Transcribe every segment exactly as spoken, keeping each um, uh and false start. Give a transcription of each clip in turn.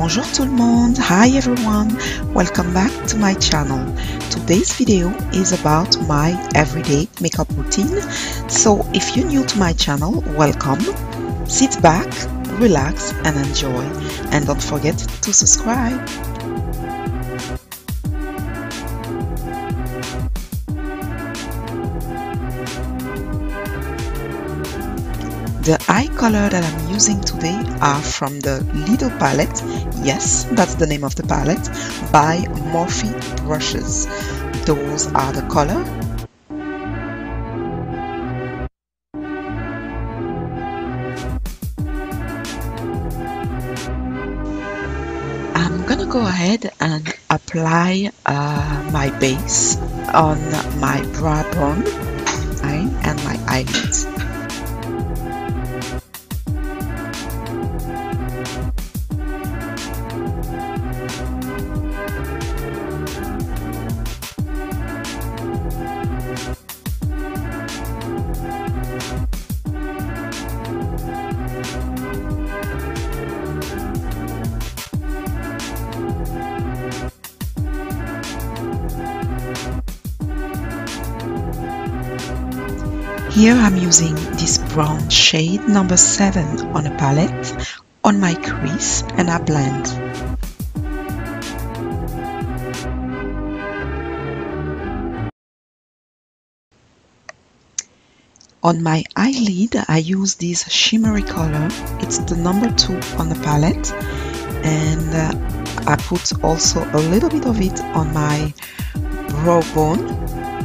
Bonjour tout le monde, hi everyone, welcome back to my channel. Today's video is about my everyday makeup routine. So if you're new to my channel, welcome. Sit back, relax and enjoy, and don't forget to subscribe. The eye color that I'm using today are from the Lidl palette. Yes, that's the name of the palette, by Morphe Brushes. Those are the color. I'm gonna go ahead and apply uh, my base on my brow bone and my eyelids. Here I'm using this brown shade number seven on a palette on my crease and I blend. On my eyelid I use this shimmery color, it's the number two on the palette, and uh, I put also a little bit of it on my brow bone.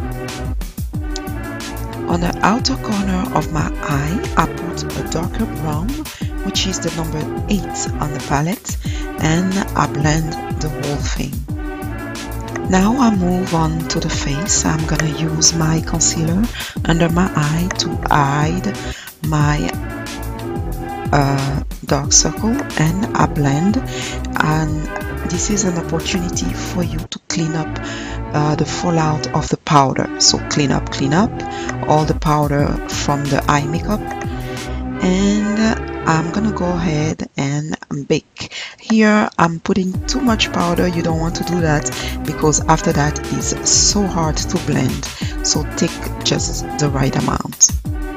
On the outer corner of my eye, I put a darker brown, which is the number eight on the palette, and I blend the whole thing. Now I move on to the face. I'm gonna use my concealer under my eye to hide my uh, dark circle, and I blend. And this is an opportunity for you to clean up Uh, the fallout of the powder. So clean up, clean up all the powder from the eye makeup, and uh, I'm gonna go ahead and bake. Here I'm putting too much powder. You don't want to do that because after that it's so hard to blend. So take just the right amount.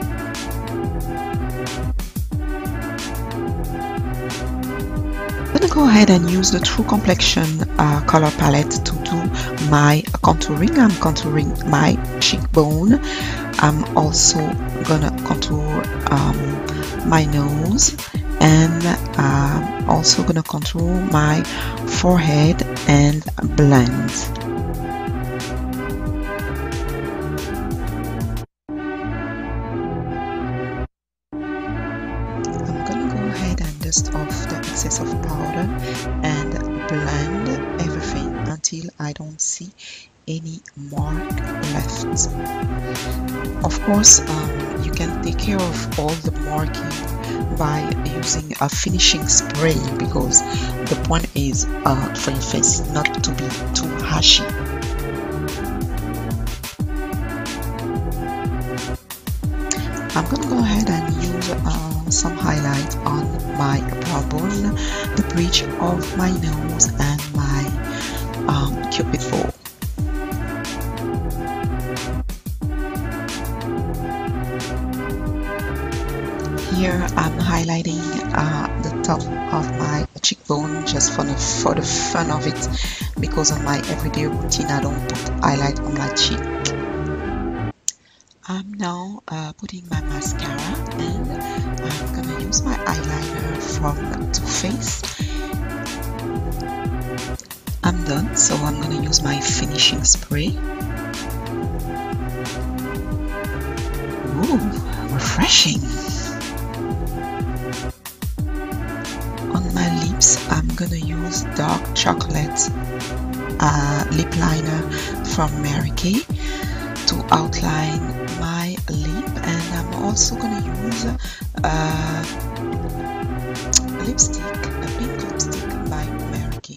I'm gonna go ahead and use the True Complexion uh, color palette to do my contouring. I'm contouring my cheekbone. I'm also gonna contour um, my nose, and I'm also gonna contour my forehead and blend. Dust off the excess of powder and blend everything until I don't see any mark left. Of course, um, you can take care of all the marking by using a finishing spray, because the point is uh, for your face not to be too ashy. I'm gonna go ahead and use uh, some highlight on my brow bone, the bridge of my nose, and my um, cupid bow. Here I'm highlighting uh, the top of my cheekbone just for the, for the fun of it, because on my everyday routine I don't put highlight on my cheek. I'm now uh, putting my mascara, and I'm gonna use my eyeliner from Too Faced. I'm done, so I'm gonna use my finishing spray. Ooh, refreshing! On my lips, I'm gonna use dark chocolate uh, lip liner from Mary Kay to outline my lip, and I'm also gonna use a lipstick, a pink lipstick by Mary Kay.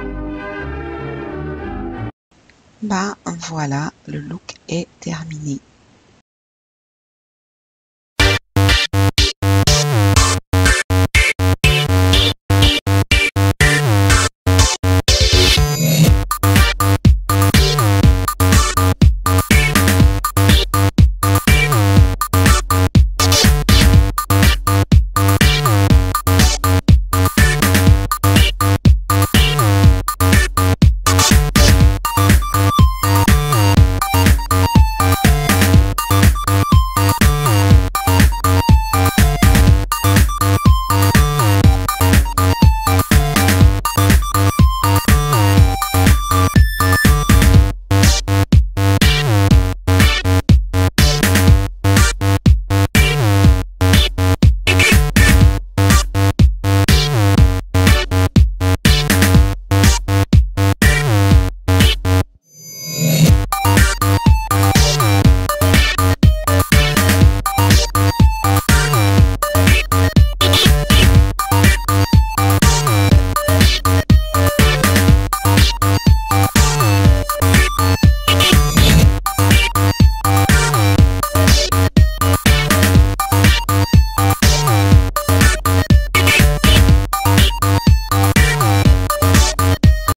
Bah voilà, le look est terminé.